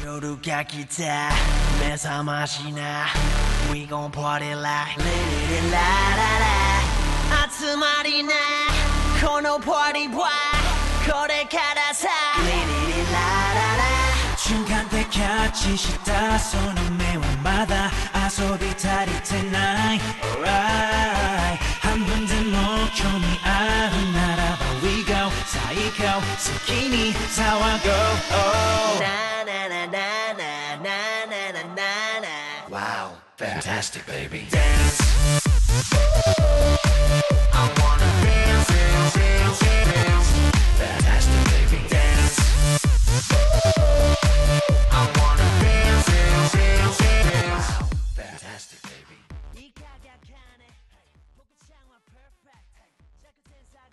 夜が来た目覚ましな We gon' party like Lady La La La 集まりなこのパーティーはこれからさ Lady La La La 瞬間でキャッチしたその目はまだ遊び足りてない Alright 半分でも興味あるならば We go 最高好きに騒ごう Na na na na na na na na na Wow fantastic baby Dance I wanna dance, dance, dance, dance